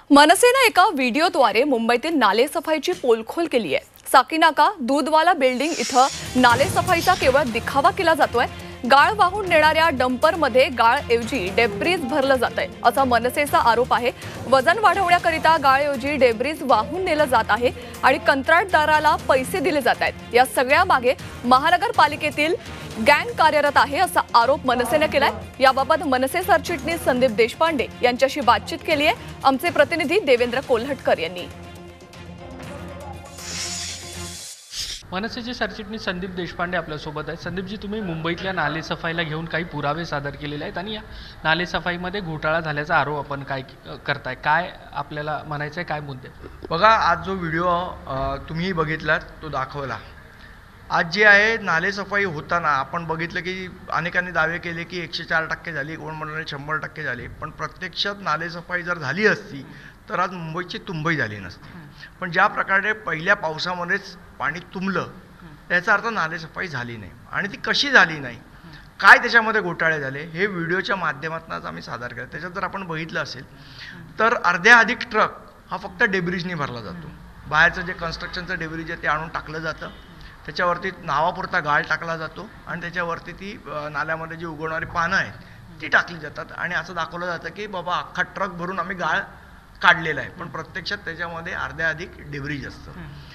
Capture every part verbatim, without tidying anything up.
मनसेने एका व्हिडिओद्वारे मुंबईतील नालेसफाईची पोलखोल केली आहे। साकीनाका दूधवाला बिल्डिंग इथं नालेसफाईचा केवळ दिखावा केला जातोय। गाळ वाहून नेणाऱ्या डंपरमध्ये गाळऐवजी डेब्रिज भरलं जातंय असा मनसेचा आरोप आहे। वजन वाढवण्याकरिता गाळऐवजी डेब्रिज वाहून नेलं जात आहे आणि कंत्राटदाराला पैसे दिले जात आहेत। या सगळ्या मागे महानगरपालिकेतील गँग कार्यरत आहे असा आरोप मनसेने केलाय। याबाबत मनसे सरचिटणीस संदीप देशपांडे यांच्याशी बातचीत केली आहे आमचे प्रतिनिधी देवेंद्र कोल्हटकर यांनी। मनसेचे सरचिटणीस संदीप देशपांडे आपल्या सोबत आहेत। संदीपजी, तुम्ही मुंबईतल्या नालेसफाईला घेऊन काही पुरावे सादर केलेले आहेत आणि या नालेसफाईमध्ये घोटाळा झाल्याचा आरोप आपण काय करताय, काय आपल्याला म्हणायचं आहे, काय मुद्दे? बघा, आज जो व्हिडिओ तुम्ही बघितलात तो दाखवला, आज जे आहे नालेसफाई होताना आपण बघितलं की अनेकांनी दावे केले की एकशे चार टक्के झाली, कोण म्हणाले शंभर टक्के झाली, पण प्रत्यक्षात नालेसफाई जर झाली असती तर आज मुंबईची तुंबई झाली नसती। पण ज्या प्रकारे पहिल्या पावसामध्येच पाणी तुंबलं याचा अर्थ नालेसफाई झाली नाही। आणि ती कशी झाली नाही, काय त्याच्यामध्ये घोटाळे झाले हे व्हिडिओच्या माध्यमातूनच आम्ही सादर केलं। त्याच्यात जर आपण बघितलं असेल तर अर्ध्या अधिक ट्रक हा फक्त डेब्रिजनी भरला जातो। बाहेरचं जे कन्स्ट्रक्शनचं डेब्रिज आहे ते आणून टाकलं जातं, त्याच्यावरती नावापुरता गाळ टाकला जातो आणि त्याच्यावरती ती नाल्यामध्ये जी उगवणारी पानं आहेत ती टाकली जातात आणि असं दाखवलं जातं की बाबा अख्खा ट्रक भरून आम्ही गाळ काढलेला आहे, पण प्रत्यक्षात त्याच्यामध्ये अर्ध्या अधिक डेब्रिज असतं।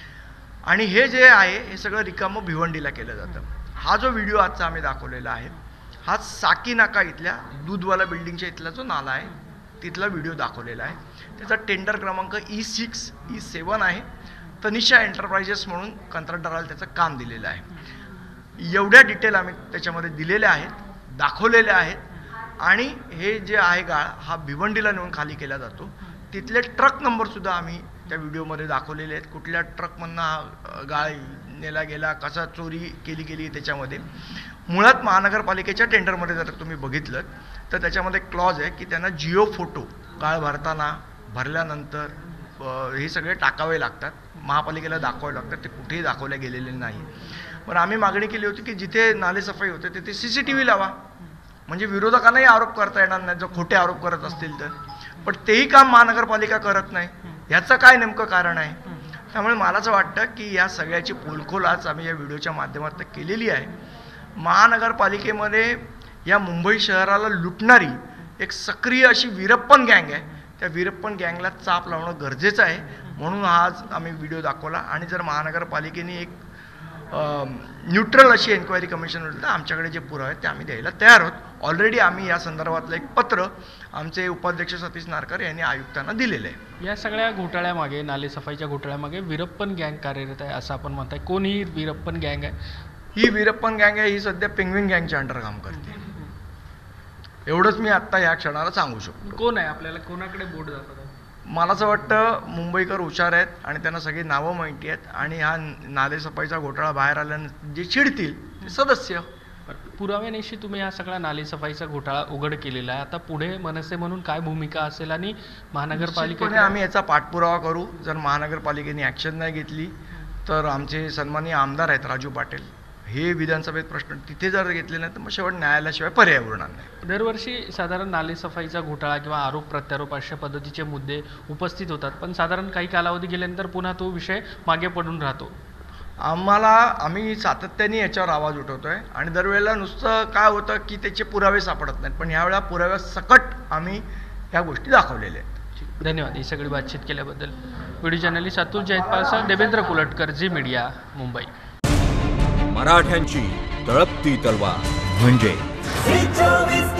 आणि हे जे आहे हे सगळं रिकामं भिवंडीला केलं जातं। हा जो व्हिडिओ आजचा आम्ही दाखवलेला आहे हा साकीनाका इथल्या दूधवाला बिल्डिंगच्या इथला जो नाला आहे तिथला व्हिडिओ दाखवलेला आहे। त्याचा टेंडर क्रमांक ई सिक्स ई सेवन आहे। तनिषा एंटरप्राइजेस म्हणून कंत्राटदाराला त्याचं काम दिलेलं आहे। एवढ्या डिटेल आम्ही त्याच्यामध्ये दिलेल्या आहेत, दाखवलेल्या आहेत। आणि हे जे आहे गाळ हा भिवंडीला नेऊन खाली केला जातो। तिथले ट्रक नंबरसुद्धा आम्ही त्या व्हिडिओमध्ये दाखवलेले आहेत, कुठल्या ट्रकमधनं हा गाळ नेला गेला, कसा चोरी केली गेली त्याच्यामध्ये। मुळात महानगरपालिकेच्या टेंडरमध्ये जर तुम्ही बघितलं तर त्याच्यामध्ये क्लॉज आहे की त्यांना जिओ फोटो गाळ भरताना भरल्यानंतर हे सगळे टाकावे लागतात, महापालिकेला दाखवावे लागतात, ते कुठेही दाखवले गेलेले नाही। पण आम्ही मागणी केली होती की जिथे नालेसफाई होते तिथे सी सी टी व्ही लावा, म्हणजे विरोधकांनाही आरोप करता येणार नाही जर खोटे आरोप करत असतील तर। पण तेही काम महानगरपालिका करत नाही, याचं काय नेमकं कारण आहे? त्यामुळे मला असं वाटतं की या सगळ्याची पोलखोल आज आम्ही या व्हिडिओच्या माध्यमातून केलेली आहे। महानगरपालिकेमध्ये या मुंबई शहराला लुटणारी एक सक्रिय अशी वीरप्पन गँग आहे, त्या वीरप्पन गँगला चाप लावणं गरजेचं आहे, म्हणून आज आम्ही व्हिडिओ दाखवला। आणि जर महानगरपालिकेने एक न्यूट्रल अशी एन्क्वायरी कमिशन होईल तर आमच्याकडे जे पुरावे आहेत ते आम्ही द्यायला तयार आहोत। ऑलरेडी आम्ही या संदर्भातलं एक पत्र आमचे उपाध्यक्ष सतीश नारकर यांनी आयुक्तांना दिलेलं आहे। या सगळ्या घोटाळ्यामागे, नालेसफाईच्या घोटाळ्यामागे वीरप्पन गँग कार्यरत आहे असं आपण म्हणताय। कोण ही वीरप्पन गँग आहे? ही वीरप्पन गँग आहे, ही सध्या पेंग्विन गँगच्या अंडर काम करते। एवढंच मी आत्ता या क्षणाला सांगू शकतो। कोण आहे, आपल्याला कोणाकडे बोट जातात? मला असं वाटतं मुंबईकर हुशार आहेत आणि त्यांना सगळी नावं माहिती आहेत आणि हा नालेसफाईचा घोटाळा बाहेर आल्यानं जे चिडतील ते सदस्य। पुराव्यानिशी तुम्ही हा सगळा नालेसफाईचा घोटाळा उघड केलेला आहे, आता पुढे मनसे म्हणून काय भूमिका असेल आणि महानगरपालिकेने? आम्ही याचा पाठपुरावा करू। जर महानगरपालिकेने ॲक्शन नाही घेतली तर आमचे सन्माननीय आमदार आहेत राजू पाटील, हे विधानसभेत प्रश्न तिथे जर घेतले नाही तर मग शेवट न्यायालयाशिवाय पर्याय उरणार नाही। दरवर्षी साधारण नालेसफाईचा घोटाळा किंवा आरोप प्रत्यारोप अशा पद्धतीचे मुद्दे उपस्थित होतात, पण साधारण काही कालावधी गेल्यानंतर पुन्हा तो विषय मागे पडून राहतो। आम्हाला आम्ही सातत्याने याच्यावर आवाज उठवतोय आणि दरवेळेला नुसतं काय होतं की त्याचे पुरावे सापडत नाहीत, पण ह्यावेळेला पुराव्या सकट आम्ही ह्या गोष्टी दाखवलेल्या आहेत। धन्यवाद ही सगळी बातचीत केल्याबद्दल। व्हिडिओ जर्नलिस्ट अतुल जयपालसह देवेंद्र कोल्हटकर, झी मीडिया, मुंबई। मराठ्यांची तळपती तलवार म्हणजे